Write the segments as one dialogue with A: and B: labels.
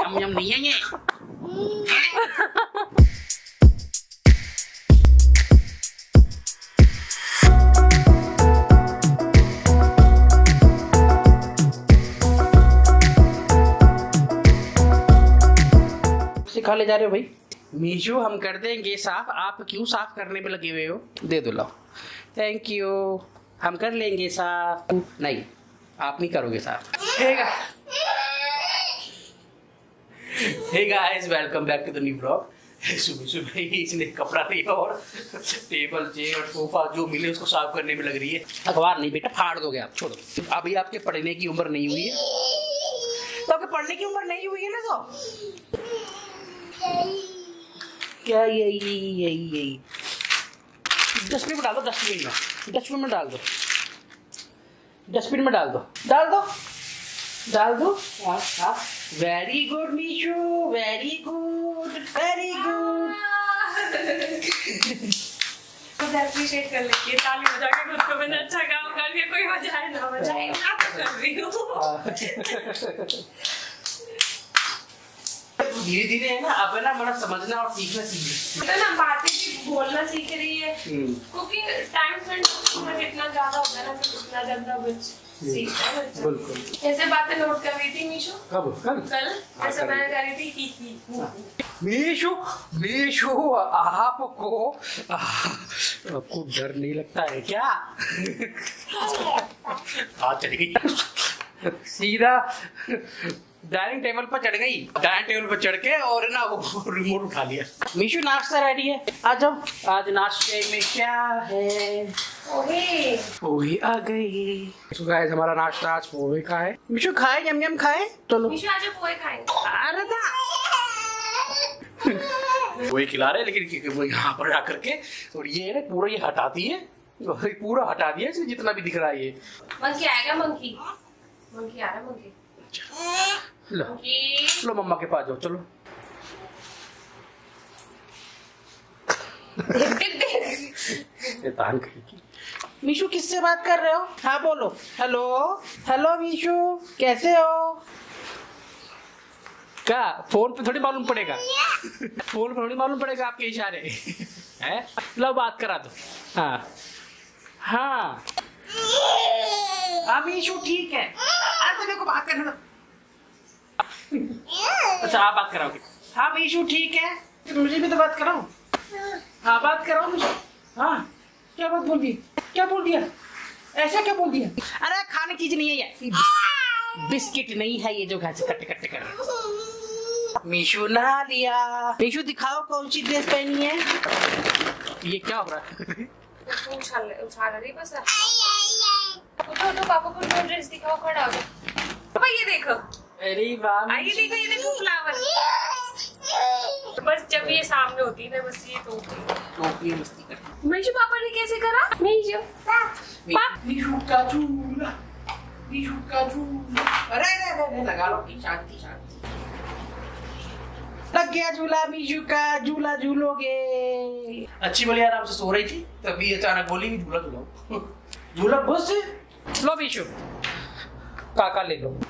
A: यम यम नहीं है ये। सिखा ले जा रहे हो भाई। मीशू हम कर देंगे साफ, आप क्यों साफ करने में लगे हुए हो? दे दो, लाओ। थैंक यू, हम कर लेंगे साफ। नहीं, आप नहीं करोगे साफ। Hey guys, welcome back to the new blog. सुबह सुबह ही इसने कपड़ा लिया और टेबल चेयर सोफा जो मिले उसको साफ करने में लग रही है। अखबार नहीं बेटा, फाड़ दोगे आप, छोड़ो। अभी आपके पढ़ने की उम्र नहीं हुई है, तो आपके पढ़ने की उम्र नहीं हुई है ना, तो क्या यही डस्टबिन में डाल दो, डस्टबिन में डाल दो, डस्टबिन में डाल दो। हाँ, very good Meeshu, very good.
B: खुद एप्रिशिएट कर लेती है, ताली बजा के खुद को मैंने अच्छा काम कर लिया, कोई बजाए ना बजाए, मैं तो कर रही हूँ।
A: धीरे धीरे है ना, अब है ना मतलब समझना और सीखना सीख
B: तो ना बातें भी बोलना सीख रही है, क्योंकि टाइम स्पेंड जितना ज्यादा होता है ना फिर उतना ज्यादा बच्चा सीखता है।
A: बिल्कुल।
B: ऐसे बातें नोट कर रही थी मीशू।
A: कल
B: जैसे मैंने कर रही थी
A: मीशू आपको डर नहीं लगता है क्या? हाथ चली गई सीधा डाइनिंग टेबल पर चढ़ गई, डाइनिंग टेबल पर चढ़ के और ना वो रिमोट उठा लिया। मीशू नाश्ता रेडी है, आ जाओ। आज नाश्ते में क्या है? पोहे आ गई। तो गाइस हमारा नाश्ता आज पोहे का है। मीशू खाए, यम यम खाए। चलो
B: मीशू आज पोहे खाएंगे।
A: अरे पोहे खिला रहे, लेकिन वो यहाँ पर आकर के और ये ना पूरा ये हटाती है, पूरा हटा दिया इसमें जितना भी दिख रहा है। ये
B: मंकी आएगा, मंकी आ रहा है, मंकी।
A: लो मम्मा के पास जाओ, चलो। मीशू किससे बात कर रहे हो? हाँ बोलो। हेलो मीशू, कैसे हो? क्या फोन पे थोड़ी मालूम पड़ेगा? फोन पे थोड़ी मालूम पड़ेगा आपके इशारे हैं? लो बात करा दो। हाँ मीशू ठीक है। अरे मेरे को बात करने दो। अच्छा आप बात कराओगे? हाँ मीशू ठीक है, मुझे भी तो बात कराओ। हाँ बात कराओ मुझे। हाँ क्या बात बोल दी? क्या बोल दिया? ऐसा क्या बोल दिया? अरे खाने की चीज नहीं है ये, बिस्किट नहीं है ये जो घर से कट्टे कर। मीशू नहा लिया। मीशू दिखाओ कौन सी ड्रेस पहनी है? ये क्या हो रहा है?
B: उछाल रही बस। उठो पापा को ड्रेस दिखाओ, खड़ा हो। पापा ये देखो,
A: अरे वाह,
B: ये देखो फ्लावर। बस जब ये सामने होती है ना, बस ये टोपी
A: मस्ती करती।
B: मीशू पापा ने कैसे करा? मीशू
A: का झूला। अरे लगा लो, शांति। लग गया झूला, मीशू का झूला झूलोगे। अच्छी बोली आराम से सो रही थी, तभी अचानक बोली झूला झूलाओ। झूला बस लो मीशू, काका ले लो।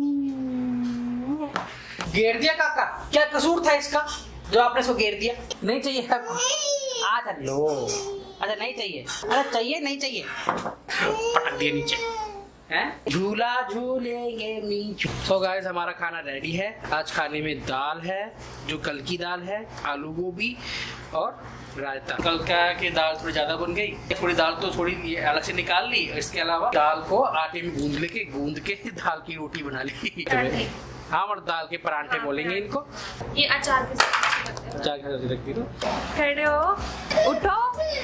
A: घेर दिया काका, क्या कसूर था इसका जो आपने इसको घेर दिया? नहीं चाहिए आपको? अच्छा लो। अच्छा नहीं चाहिए? अरे चाहिए नहीं चाहिए? पटक दिया नीचे हैं? झूला झूलेंगे मीशू। तो गाइस हमारा खाना रेडी है। आज खाने में दाल है, जो कल की दाल है, आलू गोभी और रायता। कल क्या है कि दाल थोड़ी ज्यादा बन गई, थोड़ी दाल तो थोड़ी अलग से निकाल ली। इसके अलावा दाल को आटे में गूंद के दाल की रोटी बना ली। हाँ और दाल के परांठे बोलेंगे इनको।
B: ये अचार के साथ
A: रख दो।
B: खड़े हो, उठो।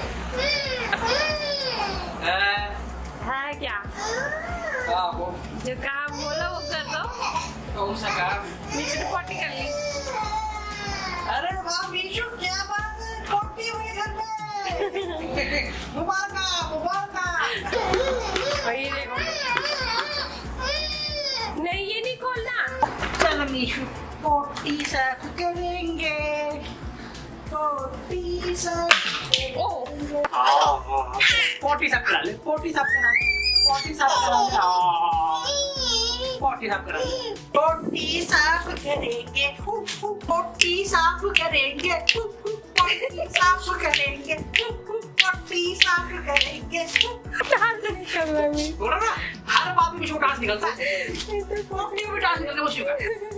B: है क्या? जो काम बोला वो कर दो।
A: कौन सा काम?
B: मीशू ने पोटी कर ली।
A: अरे वाह मीशू, क्या बात है, पोटी हुई घर में। मुबारक।
B: वही देखो। नहीं ये नहीं खोलना।
A: चलो मीशू पोटी साफ करेंगे, पोटी साफ। पोटी साफ करा ले। पोटी साफ करेंगे, पोटी साफ करेंगे, पोटी साफ करेंगे, पोटी साफ करेंगे, पोटी साफ करेंगे। बोला ना, हर बात में मिशू डांस निकलता है, पोटी में भी डांस निकलता है मिशू का।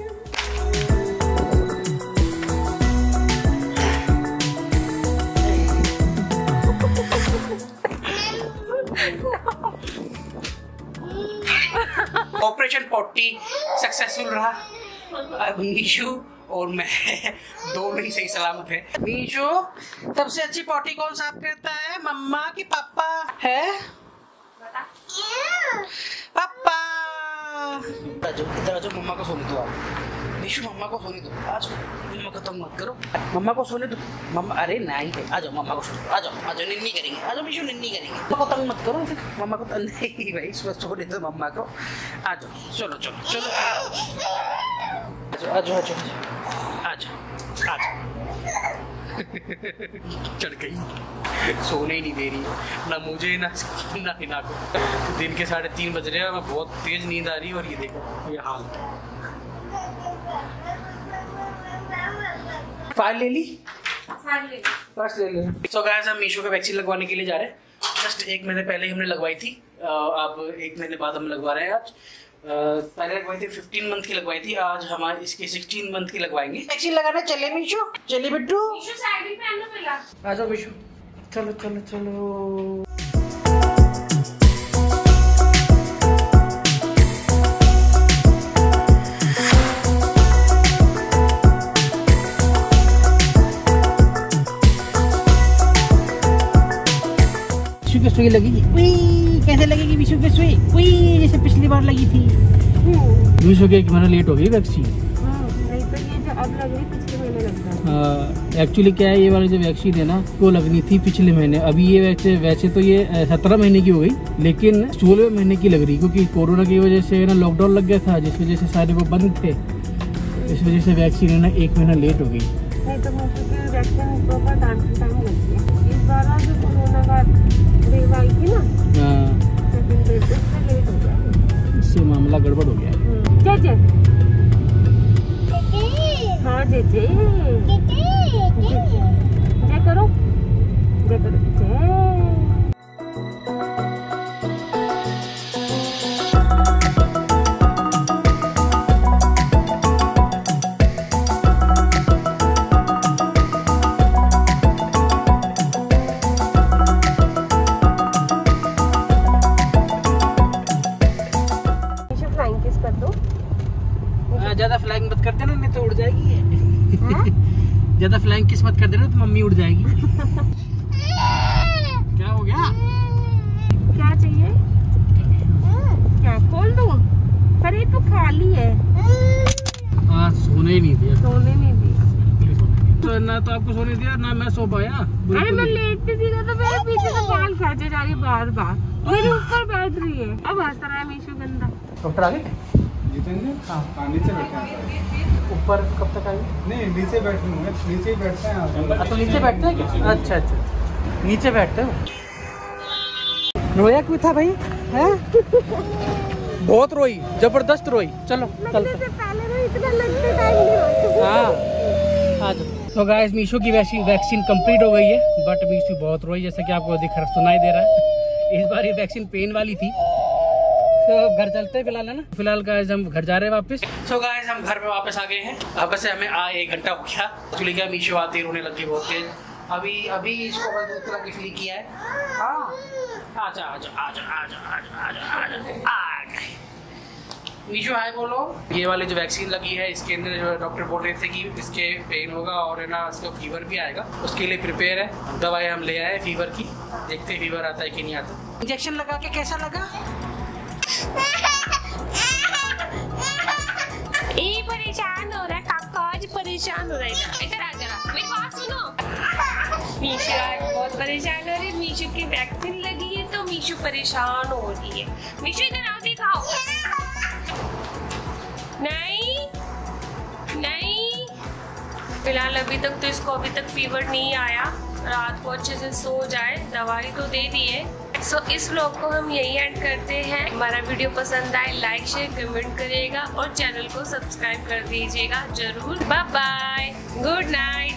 A: ऑपरेशन पोटी सक्सेसफुल रहा। अब मीशू और मैं दोनों ही सही सलामत है। मीशू, सबसे अच्छी पोटी कौन साफ करता है, मम्मा की पापा? है पापा। इधर आजो, मम्मा को सोने दो। आप मीशू मम्मा को सोने दो, आज मम्मा को तंग मत करो, मम्मा को सोने दो। मम्मा, अरे नहीं है, आ जाओ मम्मा को सोने दो, आ जाओ आ जाओ, निन्नी करेंगे, आ जाओ मीशू निन्नी करेंगे। मम्मा को तंग मत करो, मम्मा को तंग नहीं भाई, सोने दो मम्मा को। आ जाओ, चलो चलो चलो, आ जाओ आ जाओ आ जाओ आ जाओ। चढ़ गई, सोने ही नहीं दे रही ना मुझे ना हिना को। दिन के 3:30 बज रहे हैं, मैं बहुत तेज नींद आ रही है और ये देखो ये हाल। फाइल ले ली, बस ले ले। तो गाइस, हम मीशो का वैक्सीन लगवाने के लिए जा रहे हैं। जस्ट 1 महीने पहले ही हमने लगवाई थी, अब 1 महीने बाद हम लगवा रहे हैं। आज पहले लगवाई थी 15 मंथ की लगवाई थी, आज हमारे इसकी 16 मंथ की लगवाएंगे। वैक्सीन लगाने चले मीशू, चलिए बिट्टू।
B: मीशू साइड ही पहन लो पहला।
A: आ जाओ मीशू, चलो चलो चलो। की सुई लगेगी, कैसे लगेगी मीशू की सुई? जैसे पिछली बार लगी थी। मीशू के 1 महीना लेट हो गई वैक्सीन।
B: नहीं तो ये जो अब लग रही पिछले महीने लगता है।
A: एक्चुअली क्या है, ये वाली जो वैक्सीन है ना, वो लगनी थी पिछले महीने। अभी ये वैसे तो ये 17 महीने की हो गई, लेकिन 16वें महीने की लग रही, क्योंकि कोरोना की वजह से ना लॉकडाउन लग गया था, जिस वजह से सारे वो बंद थे। इस वजह से वैक्सीन है ना 1 महीना लेट हो गई।
B: नहीं तो मीशू की वैक्सीन प्रॉपर टाइम लगती है। इस बार जो कोरोना का वेव आई थी ना, सेकंड वेव, उससे लेट हो गया,
A: इससे मामला गड़बड़ हो गया।
B: जे हाँ जे जे करो, जे करो, जे। ज्यादा फ्लाइंग मत कर देना, नहीं तो उड़ जाएगी। ज्यादा फ्लाइंग किस मत कर देना तो मम्मी उड़ जाएगी। क्या हो गया? क्या चाहिए? क्या खोल दूं? पर ये तो खाली है।
A: आज सोने ही नहीं दिया,
B: सोने नहीं दिया।
A: तो ना तो आपको सोने दिया ना मैं सो पाया।
B: अरे मैं लेटती थी तो मेरे पीछे से बाल खींचे जा रही बार बार, मेरे ऊपर बैठ रही है। अब हंस रहा है मीशू गंदा।
A: डॉक्टर आ गए?
C: हाँ, नीचे बैठे हैं।
A: ऊपर कब तक आएंगे?
C: नहीं, नीचे बैठे होंगे, नीचे ही बैठते हैं।
A: तो नीचे बैठते हैं क्या? अच्छा अच्छा, नीचे बैठते हो। रोया क्यों था भाई? है बहुत रोई, जबरदस्त रोई। चलो चलते। हाँ आ जाओ। तो गाइस, मीशू की वैक्सीन कंप्लीट हो गई है, बट मीशू बहुत रोई, जैसा कि आपको सुनाई दे रहा है। इस बार ये वैक्सीन पेन वाली थी। तो घर चलते हैं फिलहाल, है ना। फिलहाल गाइस हम घर जा रहे हैं वापस। सो गाइस, हम घर पे वापस आ गए हैं। अब वैसे हमें 1 घंटा हो गया। एक्चुअली क्या, मीशू आते ही रोने लगी बहुत तेज। अभी इसको बस दूसरी तरह की फील किया है। हाँ, आजा आजा आजा आजा आजा आजा आजा आ गए। मीशू हाय बोलो। ये वाली जो वैक्सीन लगी है, इसके अंदर जो डॉक्टर बोल रहे थे कि इसके पेन होगा और है ना इसको फीवर भी आएगा, उसके लिए प्रिपेयर है। दवाई हम ले आए फीवर की, देखते फीवर आता है कि नहीं आता। इंजेक्शन लगा के कैसा लगा?
B: परेशान हो रहा है काका, आज परेशान हो रहा है। इधर आ जरा, मेरी बात सुनो। मीशू आज बहुत परेशान हो रही है। मीशू की वैक्सीन लगी है तो मीशू परेशान हो रही है। मीशू इधर आओ, दिखाओ। नहीं नहीं, फिलहाल अभी तक तो इसको फीवर नहीं आया। रात को अच्छे से सो जाए। दवाई तो दे दी है। सो इस व्लॉग को हम यही एंड करते हैं। हमारा वीडियो पसंद आए लाइक शेयर कमेंट करिएगा और चैनल को सब्सक्राइब कर दीजिएगा जरूर। Bye bye, good night.